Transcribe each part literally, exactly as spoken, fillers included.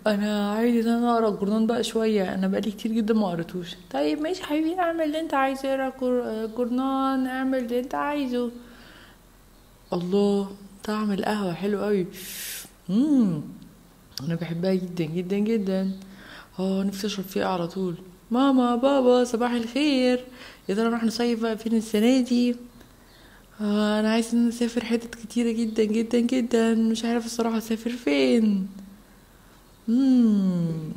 انا عايز ان انا اقرا الجورنال بقى شويه، انا بقالي كتير جدا ما قريتوش. طيب ماشي حبيبي، اعمل اللي انت عايزه، اقرا جور- جورنال، اعمل اللي انت عايزه. الله، طعم القهوه حلو قوي. امم انا بحبها جدا جدا جدا. اه نفسي اشرب فيها على طول. ماما بابا صباح الخير، يا ترى نروح نصيف بقى فين السنه دي؟ آه انا عايز ان أنا اسافر حتت كتيره جدا جدا جدا، مش عارف الصراحه اسافر فين. امم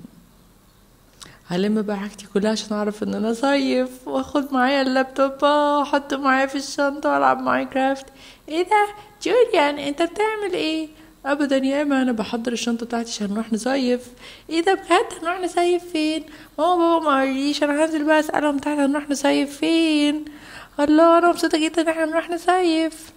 هلم بقى حاجتي كلها عشان اعرف ان انا صيف، واخد معايا اللابتوب واحطه معايا في الشنطة والعب ماينكرافت. ايه ده؟ جوليان انت بتعمل ايه؟ ابدا يا اما، انا بحضر الشنطة بتاعتي عشان نروح نصيف. ايه ده بجد؟ هنروح نصيف فين؟ ماما بابا ما قاليش، انا هنزل بقى اسالهم تحت هنروح نصيف فين. الله انا مبسوطة جدا ان احنا نروح نصيف.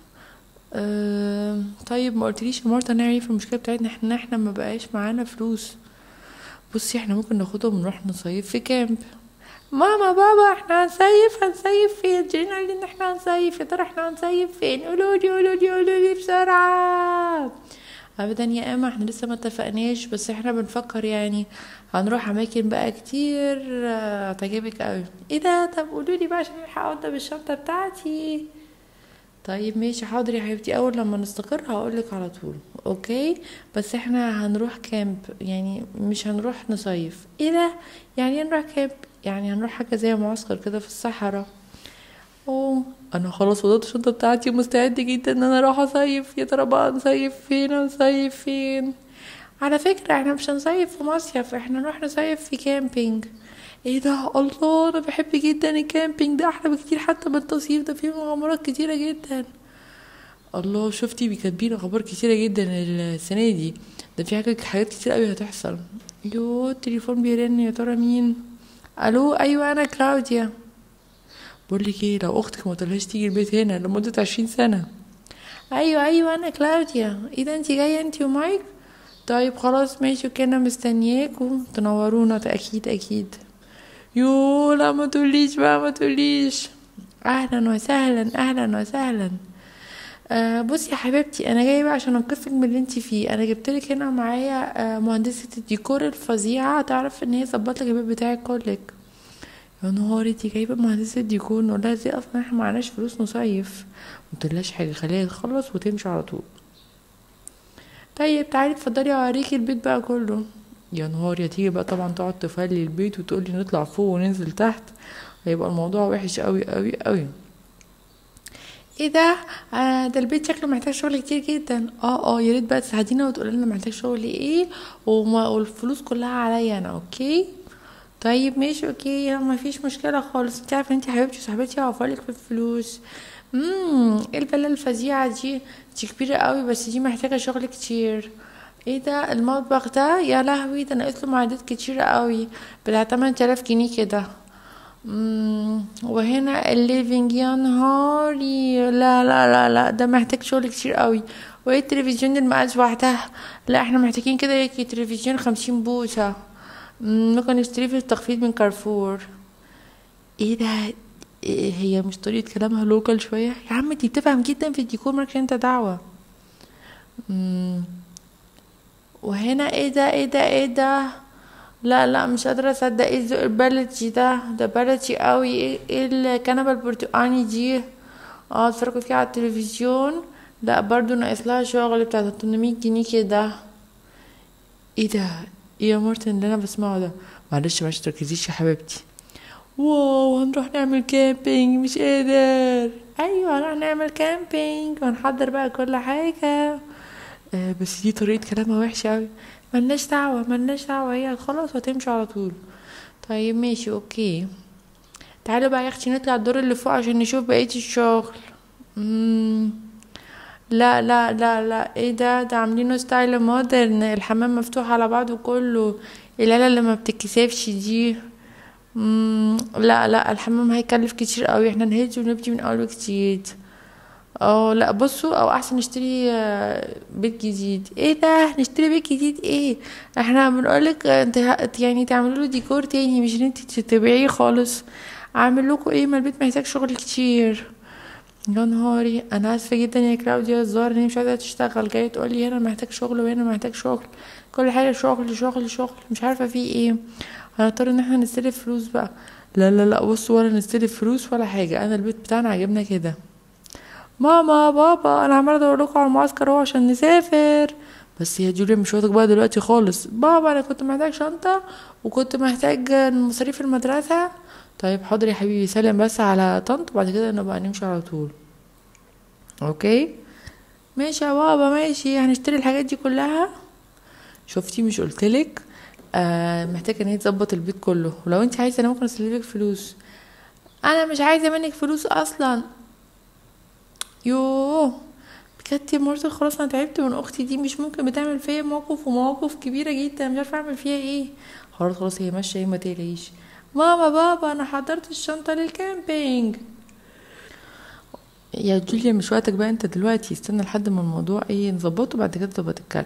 أه طيب ما قلتليش يا مارتا نعمل ايه في المشكلة بتاعتنا، احنا احنا ما بقاش معانا فلوس. بصي احنا ممكن ناخدهم ونروح نصيف في كامب. ماما بابا احنا هنصيف، هنصيف فين؟ جينا قال ان احنا هنصيف، يا ترى احنا هنصيف فين؟ قولولي قولولي قولولي بسرعة. ابدا يا اما احنا لسه ما اتفقناش، بس احنا بنفكر يعني هنروح اماكن بقى كتير اه، تعجبك قوي. ايه ده؟ طب قولولي بقى عشان الحق اوضب الشنطة بتاعتي. طيب ماشي حاضر يا حبيبتي، اول لما نستقر هقولك على طول. اوكي، بس احنا هنروح كامب يعني مش هنروح نصيف. ايه ده؟ يعني ايه نروح كامب؟ يعني هنروح حاجه زي معسكر كده في الصحراء. اوه انا خلاص وضعت الشنطه بتاعتي ومستعده جدا ان انا اروح اصيف. يا ترى بقى نصيف فين؟ نصيف فين؟ على فكرة احنا مش هنصيف في مصيف، احنا نروح نصيف في كامبينج. ايه ده؟ الله انا بحب جدا الكامبينج ده، احلى بكتير حتى من التصيف، ده فيه مغامرات كتيرة جدا. الله شفتي بيكاتبين اخبار كتيره جدا السنه دي، ده في حاجات حاجات كتير قوي هتحصل. يو التليفون بيرن، يا ترى مين؟ الو ايوه انا كلاوديا. بقولك ايه، لو اختك ما تقولهاش تيجي البيت هنا لمده عشرين سنة. ايوه ايوه انا كلاوديا. ايه ده انتي جايه انتي ومايك؟ طيب خلاص ماشي اوكي، انا مستنياكوا تنورونا، ده اكيد اكيد. يو لا ما تقوليش بقى، ما تقوليش. اهلا وسهلا اهلا وسهلا. آه بصي يا حبيبتي، انا جايه بقى عشان انقذك من اللي انت فيه. انا جبتلك هنا معايا آه مهندسه الديكور الفظيعه، تعرف ان هي ظبطلك البيت بتاعك كلك. يا نهاري، انتي جايبه مهندسه ديكور؟ نقولها ازاي اصلا احنا معناش فلوس نصيف. متقولهاش حاجه، خليها تخلص وتمشي على طول. طيب تعالي اتفضلي اوريكي البيت بقى كله. يا نهاري، هتيجي بقى طبعا تقعد تفلي البيت وتقولي نطلع فوق وننزل تحت، هيبقى الموضوع وحش قوي قوي قوي. ايه ده؟ آه ده البيت شكله محتاج شغل كتير جدا. اه اه يا ريت بقى تساعدينا وتقولي لنا محتاج شغل ايه، وما والفلوس كلها عليا انا. اوكي طيب ماشي اوكي، ما فيش مشكله خالص. انت عارفه انت حبيبتي صاحبتي هوفرلك في الفلوس. امم ايه الفيلا الفظيعه دي؟ دي كبيره قوي بس دي محتاجه شغل كتير. ايه ده المطبخ ده؟ يا لهوي ده ناقص له معدات كتيره قوي، بتاع تمن تلاف جنيه كده. مم، وهنا الليفينج، يا نهاري لا لا لا لا ده محتاج شغل كتير قوي. وايه التلفزيون المقاس وحدها؟ لا احنا محتاجين كده يجي تلفزيون خمسين بوصة. مم، ممكن نشتريه في التخفيض من كارفور. ايه ده؟ إيه هي مش طريقة كلامها لوكال شوية يا عم؟ دي بتفهم جدا في الديكور، مالكش انت دعوة. مم، وهنا ايه ده ايه ده ايه ده؟ لا لا مش قادرة اصدق، ايه الذوق البلدي ده؟ ده بلدي قوي. ايه إيه الكنبة البرتقاني دي؟ اه اتفرجوا فيها على التلفزيون. لا برضو ناقص لها شغل بتاع تمنمية جنيه كده. ايه ده؟ ايه يا مارتن اللي انا بسمعه ده؟ معلش معلش تركزيش يا حبيبتي. واو هنروح نعمل كامبينج، مش قادر. ايوه هنروح نعمل كامبينج ونحضر بقى كل حاجة. آه بس دي طريقة كلامها وحشة اوي. ملناش دعوة ملناش دعوة، هي خلاص هتمشي على طول. طيب ماشي اوكي، تعالوا بقى يا اختي نطلع الدور اللي فوق عشان نشوف بقية الشغل. مم. لا لا لا لا ايه ده؟ ده عاملينه ستايل مودرن، الحمام مفتوح على بعضه كله، العيله اللي ما بتتكسفش دي. مم. لا لا الحمام هيكلف كتير قوي، احنا نهج ونبتدي من اول وجديد. اه لا بصوا، او احسن نشتري آه، بيت جديد. ايه ده نشتري بيت جديد ايه؟ احنا بنقولك آه، انت ه- يعني تعملوا له ديكور تاني، مش ان انت تبيعيه خالص. اعمل لكم ايه؟ ما البيت محتاج شغل كتير. يا نهاري، انا اسفه جدا يا كلاوديا، الظاهر ان هي مش عايزه تشتغل، جايه تقول لي هنا محتاج شغل وهنا محتاج شغل، كل حاجه شغل شغل شغل، مش عارفه في ايه. هنضطر ان احنا نستلف فلوس بقى. لا لا لا بصوا، ولا نستلف فلوس ولا حاجه، انا البيت بتاعنا عجبنا كده. ماما بابا انا عماله ادور لكم على المعسكر اهو عشان نسافر. بس يا جوليا مش واخدك بقى دلوقتي خالص. بابا انا كنت محتاج شنطه وكنت محتاج مصاريف المدرسه. طيب حاضر يا حبيبي، سلم بس على طنط وبعد كده نبقى نمشي على طول. اوكي ماشي يا بابا، ماشي هنشتري الحاجات دي كلها. شفتي مش قلتلك؟ آه محتاجه ان هي تظبط البيت كله، ولو انت عايزه انا ممكن اسلفك فلوس. انا مش عايزه منك فلوس اصلا. يوه بجد يا مرسل، خلاص انا تعبت من اختي دي، مش ممكن بتعمل فيا موقف ومواقف كبيره جدا، مش عارفه اعمل فيها ايه. خلاص خلاص هي ماشيه، ما تقلقيش. ماما بابا انا حضرت الشنطه للكامبينج. يا جوليا مش وقتك بقى انت دلوقتي، استنى لحد ما الموضوع ايه نظبطه بعد كده تبقى تتكلم.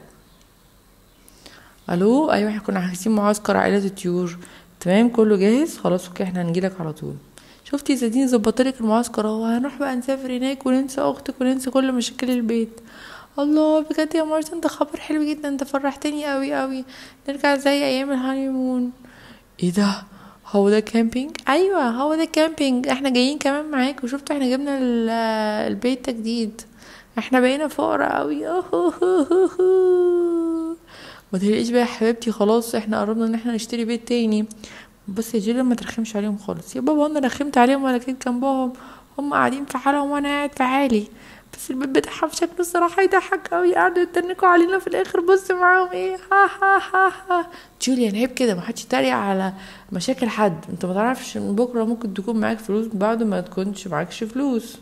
الو ايوه، احنا كنا حاجزين معسكر عائلات الطيور. تمام كله جاهز خلاص، اوكي احنا هنجيلك على طول. شفتي زادين ظبطلك المعسكر اهو، هنروح بقى نسافر هناك وننسى اختك وننسى كل مشاكل البيت. الله بجد يا مارتن، ده خبر حلو جدا، انت فرحتني قوي قوي. نرجع زي ايام الهانيمون. ايه ده؟ هو ده كامبينج؟ ايوه هو ده كامبينج، احنا جايين كمان معاك، وشفت احنا جبنا ال- البيت تجديد. احنا بقينا فقراء قوي. ما تقلقيش بقى يا حبيبتي، خلاص احنا قربنا ان احنا نشتري بيت تاني. بس يا جيلي ما ترخمش عليهم خالص يا بابا، انا رخمت عليهم ولا كنت جنبهم؟ هم قاعدين في حالهم وانا قاعد في حالي. بس البيت بتاعهم شكله الصراحه يضحك قوي، قعدوا يتنكوا علينا في الاخر، بص معاهم ايه، ها ها ها ها. جوليان عيب كده، ما حدش يتريق على مشاكل حد، انت ما تعرفش من بكره ممكن تكون معاك فلوس بعد ما تكونش معاكش فلوس.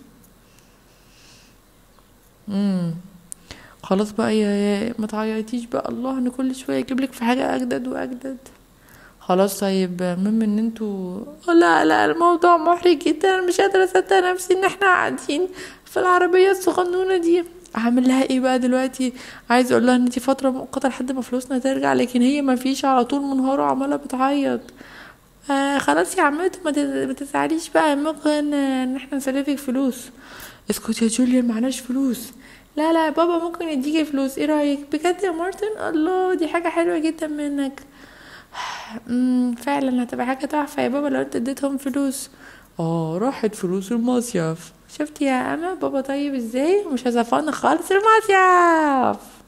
امم خلاص بقى يا, يا ما تعيطيش بقى، الله انا كل شويه اجيب لك في حاجه اجدد واجدد. خلاص طيب، المهم ان انتوا، لا لا الموضوع محرج جدا، انا مش قادره اصدق نفسي ان احنا قاعدين في العربيه الصغنونه دي. اعمل لها ايه بقى دلوقتي؟ عايز اقول لها ان دي فتره مؤقته لحد ما فلوسنا ترجع، لكن هي ما فيش، على طول منهاره وعماله بتعيط. آه خلاص يا عمتي ما تز- ما تزعليش بقى، ممكن آه، ان احنا نسلفك فلوس. اسكت يا جوليان، معناش فلوس. لا لا بابا ممكن يديكي فلوس، ايه رايك بجد يا مارتن؟ الله دي حاجه حلوه جدا منك. امم فعلا هتبقى حاجة تحفة يا بابا لو انت اديتهم فلوس. اه راحت فلوس المصيف. شفتي يا اما بابا طيب ازاي، مش هزفان خالص المصيف.